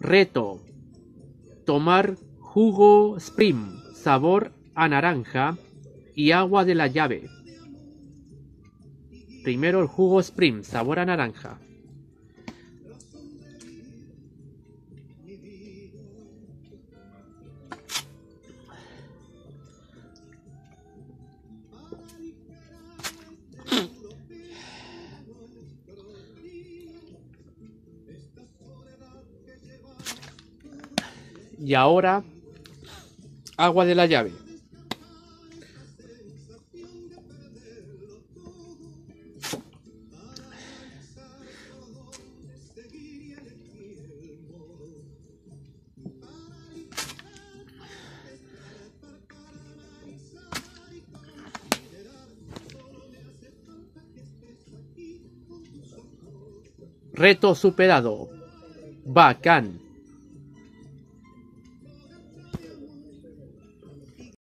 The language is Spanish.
Reto: tomar jugo Spring sabor a naranja y agua de la llave. Primero el jugo Spring sabor a naranja. Y ahora agua de la llave. Reto superado. Bacán.